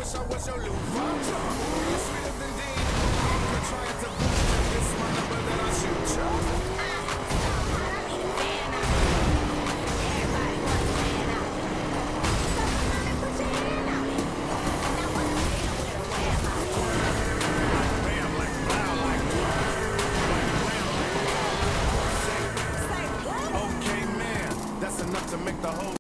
wish I was your loofah. You're sweeter than Dean. I'm trying to boost you. This my number that I shoot ya. Enough to make the whole